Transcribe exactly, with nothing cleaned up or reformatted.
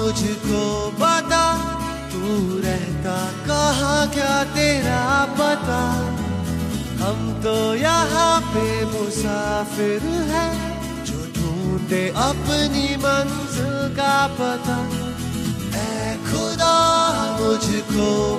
मुझको बता, तू रहता कहाँ, क्या तेरा पता। हम तो यहाँ पे मुसाफिर हैं, जो ढूंढते अपनी मंजिल का पता। ऐ खुदा मुझको